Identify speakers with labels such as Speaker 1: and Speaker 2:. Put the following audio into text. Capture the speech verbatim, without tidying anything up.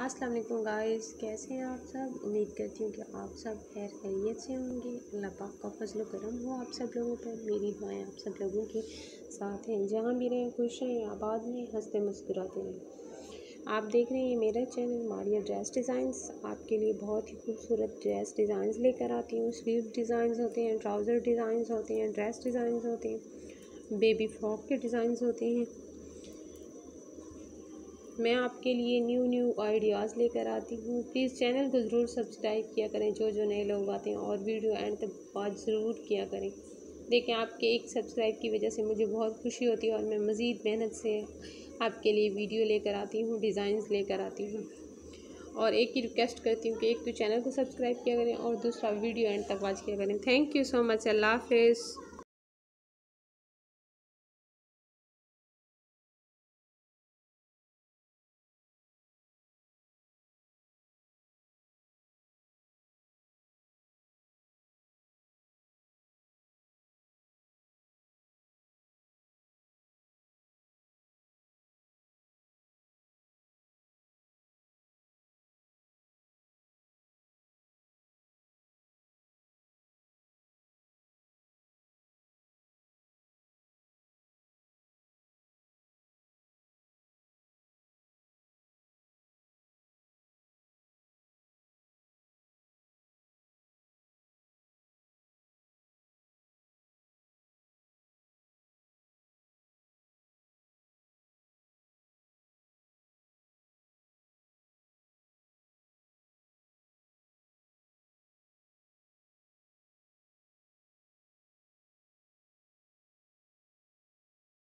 Speaker 1: अस्सलाम वालेकुम गाइस, कैसे हैं आप सब। उम्मीद करती हूँ कि आप सब खैर खैरियत से होंगे। अल्लाह पाक का फजल करम हो आप सब लोगों पर। मेरी दुआएं आप सब लोगों के साथ हैं, जहाँ भी रहें खुश रहें, आबाद में हंसते मुस्कुराते रहें। आप देख रहे हैं मेरा चैनल मारिया ड्रेस डिज़ाइंस। आपके लिए बहुत ही खूबसूरत ड्रेस डिज़ाइंस लेकर आती हूँ। स्लीव डिज़ाइंस होते हैं, ट्राउज़र डिज़ाइंस होते हैं, ड्रेस डिज़ाइंस होते हैं, बेबी फ्रॉक के डिज़ाइंस होते हैं। मैं आपके लिए न्यू न्यू आइडियाज़ लेकर आती हूँ। प्लीज़ चैनल को ज़रूर सब्सक्राइब किया करें, जो जो नए लोग आते हैं, और वीडियो एंड तक बात ज़रूर किया करें। देखें, आपके एक सब्सक्राइब की वजह से मुझे बहुत खुशी होती है और मैं मज़ीद मेहनत से आपके लिए वीडियो लेकर आती हूँ, डिज़ाइंस लेकर आती हूँ। और एक ही रिक्वेस्ट करती हूँ कि एक तो चैनल को सब्सक्राइब किया करें और दूसरा वीडियो एंड तक वॉच किया करें। Thank you so much. अल्लाह हाफ़िज़।